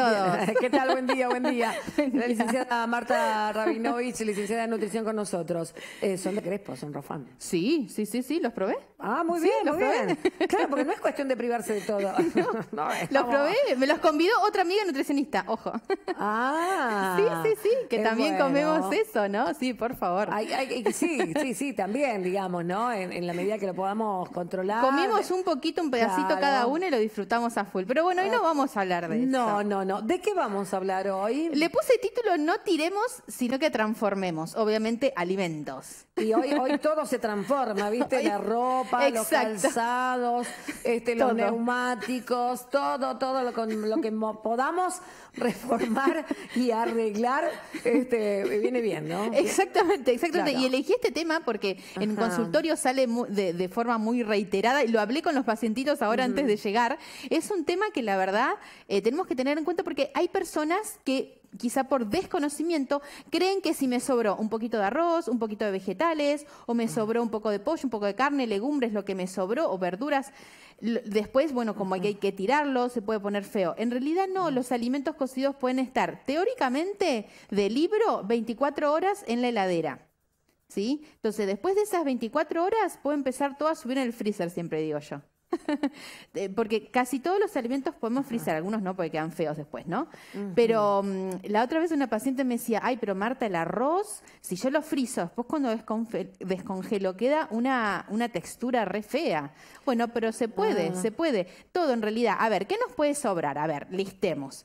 ¿Qué tal? Buen día, buen día. La licenciada Marta Rabinovich, licenciada en nutrición con nosotros. Son de Crespo, son Rofán. Sí, los probé. Ah, muy Sí, bien, los muy probé. bien. Claro, porque no es cuestión de privarse de todo. No, Los probé, me los convidó otra amiga nutricionista, ojo. Ah. Sí, que es también bueno. comemos eso, ¿no? Sí, por favor. Sí, también, digamos, ¿no? En la medida que lo podamos controlar. Comimos un poquito, un pedacito Claro. cada uno y lo disfrutamos a full. Pero bueno, hoy no vamos a hablar de eso. No. ¿De qué vamos a hablar hoy? Le puse título No tiremos, sino que transformemos. Obviamente, alimentos. Y hoy todo se transforma, ¿viste? La ropa, los Exacto. calzados, los Todo. neumáticos, todo con lo que podamos reformar y arreglar, viene bien, ¿no? Exactamente. Claro. Y elegí este tema porque en Ajá. consultorio sale de forma muy reiterada y lo hablé con los pacientitos ahora antes de llegar. Es un tema que la verdad tenemos que tener en cuenta porque hay personas que quizá por desconocimiento creen que si me sobró un poquito de arroz, un poquito de vegetales, o me sobró un poco de pollo, un poco de carne, legumbres, lo que me sobró, o verduras, después, bueno, como hay que tirarlo, se puede poner feo. En realidad no, los alimentos cocidos pueden estar teóricamente de libro 24 horas en la heladera. ¿Sí? Entonces, después de esas 24 horas, puede empezar todo a subir en el freezer, siempre digo yo. Porque casi todos los alimentos podemos frizar, algunos no porque quedan feos después, ¿no? Pero la otra vez una paciente me decía, ay, pero Marta, el arroz, si yo lo frizo, después cuando descongelo queda una textura re fea. Bueno, pero se puede. Todo en realidad. A ver, ¿qué nos puede sobrar? A ver, listemos.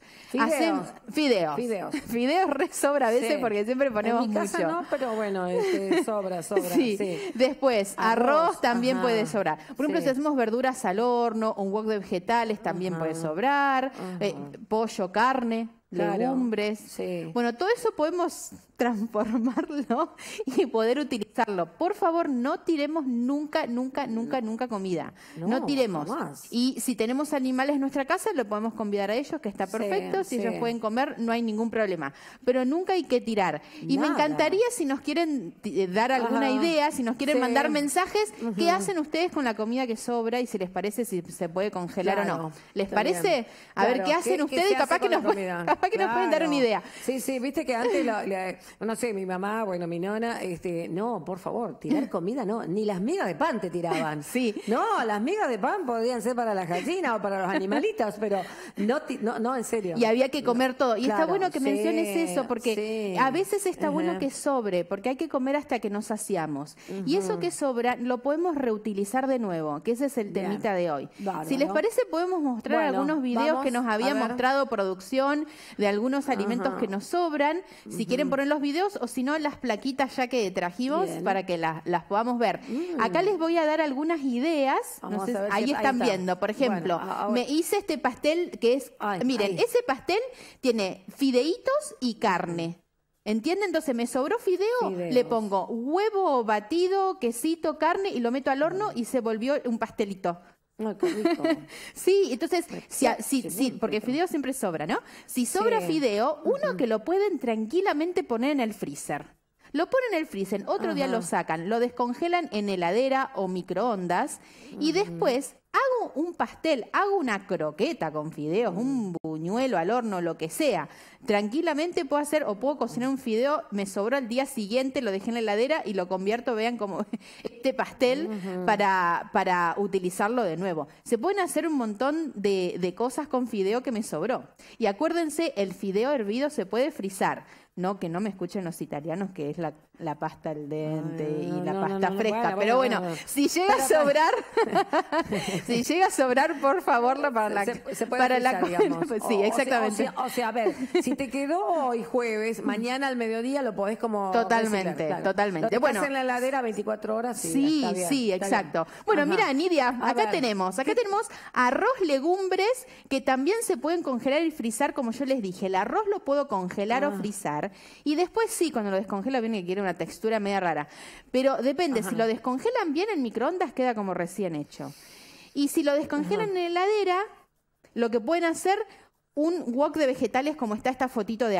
Fideos. Fideos re sobra a veces Sí. porque siempre ponemos en mi casa mucho. no, pero bueno, sobra. Sí. Sí. Después, arroz también ajá. puede sobrar. Por ejemplo, Sí. si hacemos verduras al horno o un wok de vegetales también puede sobrar. Pollo, carne, Claro. legumbres. Sí. Bueno, todo eso podemos transformarlo y poder utilizarlo. Por favor, no tiremos nunca comida. No tiremos. Jamás. Y si tenemos animales en nuestra casa, lo podemos convidar a ellos, que está perfecto. Si ellos pueden comer, no hay ningún problema. Pero nunca hay que tirar. Y me Nada. encantaría si nos quieren dar alguna idea, si nos quieren mandar mensajes, ¿qué hacen ustedes con la comida que sobra? Y si les parece si se puede congelar o no. ¿Les parece? Bien. A ver Claro. qué hacen ustedes y capaz que nos pueden dar una idea. Sí, viste que antes, no sé, mi mamá, bueno, mi nona, no, por favor, tirar comida no, ni las migas de pan te tiraban. Sí. No, las migas de pan podían ser para las gallinas o para los animalitos, pero no, en serio. Y había que comer todo. Y Claro, está bueno que sí, menciones eso, porque sí. a veces está bueno que sobre, porque hay que comer hasta que nos saciamos. Y eso que sobra lo podemos reutilizar de nuevo, que ese es el Bien. temita de hoy. Bárbaro. Si les parece, podemos mostrar Bueno, algunos videos vamos, que nos a había ver. mostrado producción de algunos alimentos que nos sobran. Si quieren poner los videos o si no, las plaquitas ya que trajimos Bien. para que las podamos ver. Acá les voy a dar algunas ideas. Vamos No sé, a ver ahí si- ahí están está. viendo. Por ejemplo, Bueno, ahora- me hice este pastel que es... Ay, miren, ahí. ese pastel tiene fideitos y carne. ¿Entienden? Entonces me sobró fideo, Fideos. le pongo huevo batido, quesito, carne y lo meto al horno y se volvió un pastelito. Ay, qué rico. Sí, entonces, sí, muy porque rico. fideo siempre sobra, ¿no? Si sobra Sí. fideo, uno que lo pueden tranquilamente poner en el freezer. Lo ponen en el freezer, otro día lo sacan, lo descongelan en heladera o microondas y después hago un pastel, hago una croqueta con fideos, un buñuelo al horno, lo que sea. Tranquilamente puedo hacer o puedo cocinar un fideo, me sobró al día siguiente, lo dejé en la heladera y lo convierto, vean como este pastel para utilizarlo de nuevo. Se pueden hacer un montón de cosas con fideo que me sobró. Y acuérdense, el fideo hervido se puede frizar. No, que no me escuchen los italianos, que es la pasta al dente y la pasta fresca. Pero bueno, si llega a sobrar, si llega a sobrar, por favor, se puede para frizar, digamos. Sí, exactamente. O sea, a ver, si te quedó hoy jueves, mañana al mediodía lo podés como... Totalmente, reciclar, claro. totalmente. Lo dejás Bueno. en la heladera 24 horas y Sí, está bien, sí, está exacto. bien. Bueno, Ajá. mira, Nidia, A acá ver. tenemos arroz, legumbres, que también se pueden congelar y frizar, como yo les dije. El arroz lo puedo congelar o frizar. Y después sí, cuando lo descongelo, viene que quiere una textura media rara. Pero depende, si lo descongelan bien en microondas, queda como recién hecho. Y si lo descongelan en heladera, lo que pueden hacer, un wok de vegetales como está esta fotito de acá.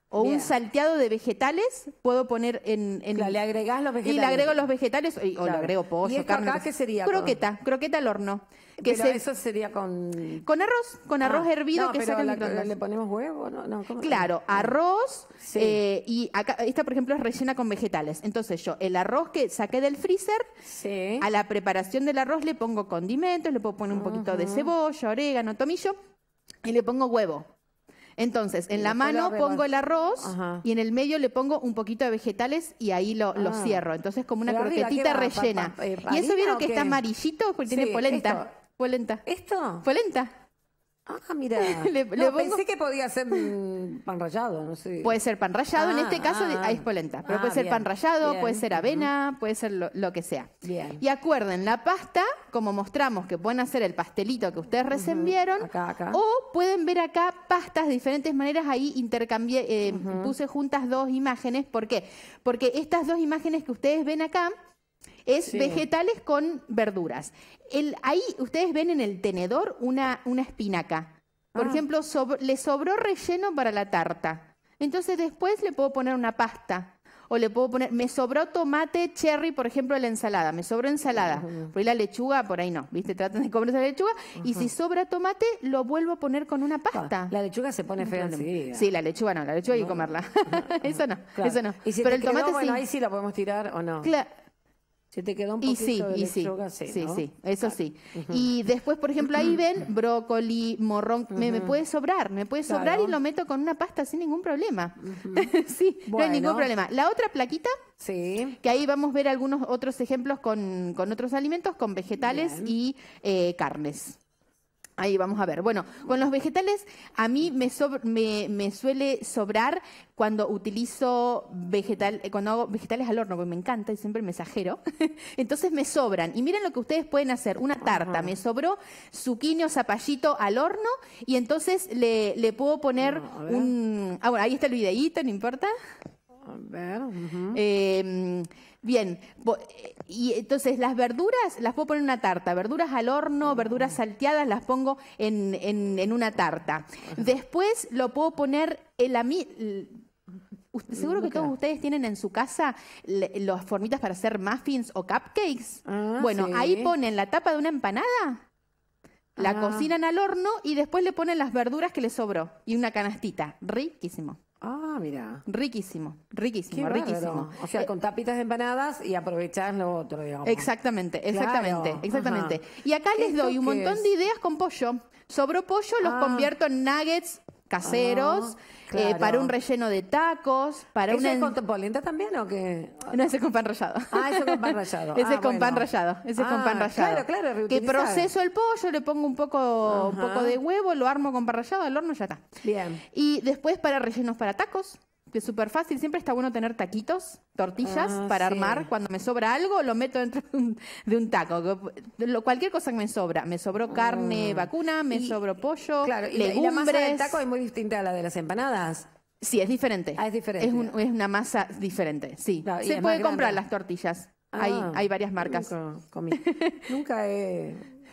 o Bien. un salteado de vegetales, puedo poner en Claro, le agregás los vegetales. y le agrego los vegetales, o le Claro. agrego pollo, ¿Y esto carne. acá qué sería? Croqueta al horno. Que Pero eso sería con... con arroz hervido no, que pero saca el la- microondas. ¿le ponemos huevo? No, ¿cómo? Claro, arroz, Sí. y acá, esta por ejemplo es rellena con vegetales. Entonces yo, el arroz que saqué del freezer, Sí. a la preparación del arroz le pongo condimentos, le puedo poner un poquito de cebolla, orégano, tomillo, y le pongo huevo. Entonces, en la después lo mano pongo el arroz Ajá. y en el medio le pongo un poquito de vegetales y ahí lo cierro. Entonces, como una Pero arriba, croquetita ¿qué va? rellena. ¿Y eso ¿Harina vieron o que qué? está amarillito? Porque Sí, tiene polenta. esto. Polenta. ¿Esto? Polenta. Ah, mira. Le No, pongo- pensé que podía ser pan rallado, no sé. Puede ser pan rallado, en este caso ah. es polenta, pero Ah, puede ser bien, pan rallado, bien, puede ser avena, puede ser lo que sea. Bien. Y acuerden, la pasta, como mostramos que pueden hacer el pastelito que ustedes recién vieron, Acá. o pueden ver acá pastas de diferentes maneras, ahí intercambié, puse juntas dos imágenes. ¿Por qué? Porque estas dos imágenes que ustedes ven acá es Sí. vegetales con verduras. Ahí ustedes ven en el tenedor una espinaca. Por Ah. ejemplo, le sobró relleno para la tarta. Entonces después le puedo poner una pasta. O le puedo poner, me sobró tomate cherry, por ejemplo, en la ensalada. Me sobró ensalada. Por ahí la lechuga, por ahí no. ¿Viste? Tratan de comerse la lechuga. Y si sobra tomate, lo vuelvo a poner con una pasta. La lechuga se pone fea Problema. enseguida. Sí, la lechuga no. La lechuga hay que comerla. Eso no. Claro. Eso no. Y si Pero te el quedó, tomate bueno, sí. ahí sí la podemos tirar o no. Si te quedó un Y poquito sí, de y sí, lechuga, sí, sí, ¿no? sí, eso sí. Y después, por ejemplo, ahí ven brócoli, morrón, me puede sobrar Claro. y lo meto con una pasta sin ningún problema. Sí, no hay Bueno. ningún problema. La otra plaquita, Sí. que ahí vamos a ver algunos otros ejemplos con otros alimentos, con vegetales Bien. y carnes. Ahí vamos a ver. Bueno, con los vegetales a mí me suele sobrar cuando utilizo cuando hago vegetales al horno, porque me encanta y siempre me exagero. Entonces me sobran. Y miren lo que ustedes pueden hacer. Una tarta. Me sobró zucchini o zapallito al horno y entonces le puedo poner No, a ver. bueno, ahí está el videíto, no importa. A ver. Bien, y entonces las verduras las puedo poner en una tarta, verduras al horno, verduras salteadas las pongo en una tarta. Después lo puedo poner en seguro que todos ustedes tienen en su casa las formitas para hacer muffins o cupcakes. Bueno, sí. ahí ponen la tapa de una empanada, la cocinan al horno y después le ponen las verduras que les sobró y una canastita. Riquísimo. Ah, mira. Riquísimo, Qué riquísimo, bárbaro. riquísimo. O sea, con tapitas de empanadas y aprovechás lo otro, digamos. Exactamente. Claro, Exactamente. ajá. Y acá les ¿Esto doy un qué montón es? de ideas con pollo. Sobró pollo, los convierto en nuggets caseros, claro. para un relleno de tacos, para ¿Eso una... es con polenta también o qué? No, ese es con pan rallado. Ah, eso con pan rallado. Ese es con bueno. pan rallado. Ese es con pan rallado. Claro, Que reutilizar. proceso el pollo, le pongo un poco de huevo, lo armo con pan rallado, al horno ya está. Bien. Y después para rellenos para tacos, que es súper fácil. Siempre está bueno tener taquitos, tortillas para sí. armar. Cuando me sobra algo, lo meto dentro de un taco. Cualquier cosa que me sobra. Me sobró carne vacuna, me sobró pollo, Claro, y legumbres. la masa del taco es muy distinta a la de las empanadas. Sí, es diferente. Ah, es diferente. Es una masa diferente, sí. Claro, y Se es puede más grande. comprar las tortillas. Hay varias marcas. Nunca comí. Nunca he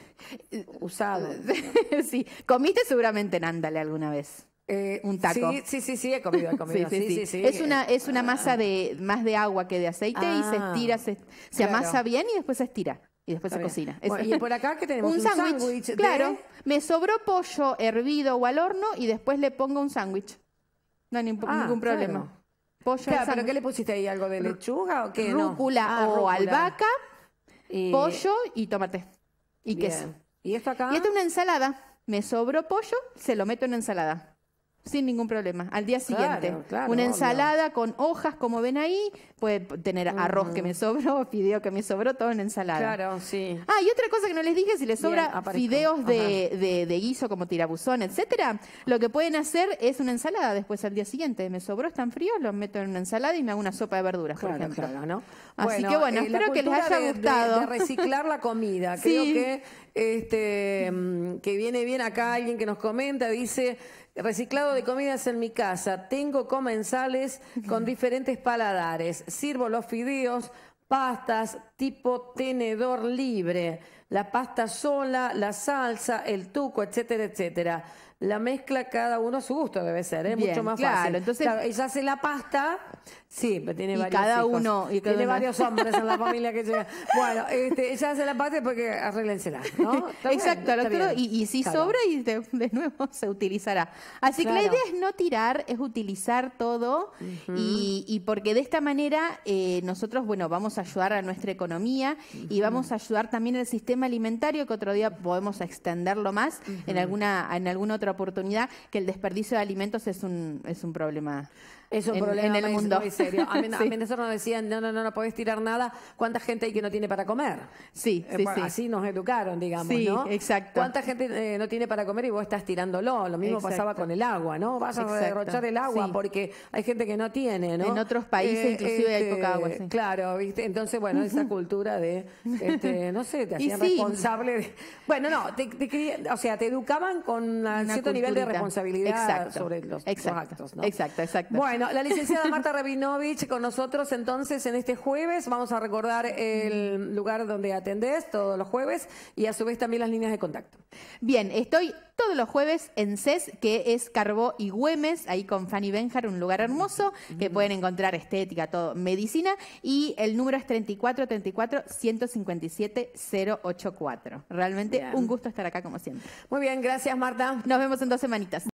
usado. Sí. ¿Comiste seguramente en Ándale alguna vez? Un taco. Sí, he comido. Sí. Es una masa más de agua que de aceite y se estira, se claro. amasa bien y después se estira. Y después Está se bien. cocina. Bueno, y por acá que tenemos un sándwich de- Claro. Me sobró pollo hervido o al horno y después le pongo un sándwich. No hay ningún problema. claro. Pollo Claro, al ¿pero sándwich. qué le pusiste ahí? ¿Algo de lechuga o qué? No. Rúcula o rúcula. albahaca, Y- pollo y tomate. Y bien. queso. ¿Y esto acá? Y esta es una ensalada. Me sobró pollo, se lo meto en ensalada. Sin ningún problema. Al día siguiente. Claro, una obvio. ensalada con hojas, como ven ahí. Puede tener arroz que me sobró, fideo que me sobró, todo en ensalada. Claro, sí. Ah, y otra cosa que no les dije, si les sobra aparezco. fideos de guiso como tirabuzón, etcétera, lo que pueden hacer es una ensalada después al día siguiente. Me sobró, están fríos, los meto en una ensalada y me hago una sopa de verduras, por ejemplo. Claro, ¿no? Así que bueno, la espero que les cultura haya gustado. De reciclar la comida. Sí. Creo que viene bien acá alguien que nos comenta, dice, reciclado de comidas en mi casa. Tengo comensales con diferentes paladares. Sirvo los fideos, pastas tipo tenedor libre. La pasta sola, la salsa, el tuco, etcétera, etcétera. la mezcla cada uno a su gusto, debe ser, Bien, mucho más claro, fácil. entonces- Claro, ella hace la pasta, sí, pero tiene Y varios cada hijos. uno- y cada tiene uno- varios hombres en la familia que llega. Bueno, ella hace la pasta porque arréglensela, ¿no? Está bien, Exacto, está Arturo, bien. y si Claro. sobra y de nuevo se utilizará. Así que la Claro. idea es no tirar, es utilizar todo y porque de esta manera nosotros, bueno, vamos a ayudar a nuestra economía y vamos a ayudar también al sistema alimentario, que otro día podemos extenderlo más en alguna otra oportunidad, que el desperdicio de alimentos es un problema. Es un en problema el muy, mundo. muy serio. A mí Sí. nosotros nos decían, no podés tirar nada. ¿Cuánta gente hay que no tiene para comer? Sí, sí, sí. Así nos educaron, digamos, Sí, ¿no? exacto. ¿Cuánta gente no tiene para comer y vos estás tirándolo? Lo mismo pasaba Exacto. con el agua, ¿no? Vas a Exacto. derrochar el agua Sí. porque hay gente que no tiene, ¿no? En otros países inclusive hay poca agua, sí. Claro, ¿viste? Entonces, bueno, esa cultura de, no sé, te Y hacían sí. responsable de... Bueno, no, o sea, te educaban con un cierto nivel de culturita. responsabilidad Exacto. sobre los Exacto. actos, ¿no? Exacto. Bueno, la licenciada Marta Rabinovich con nosotros entonces en este jueves. Vamos a recordar el lugar donde atendés todos los jueves y a su vez también las líneas de contacto. Bien, estoy todos los jueves en CES, que es Carbó y Güemes, ahí con Fanny Benjar, un lugar hermoso, que pueden encontrar estética, todo, medicina, y el número es 34-157-084. Realmente Bien. un gusto estar acá como siempre. Muy bien, gracias Marta. Nos vemos en 2 semanitas.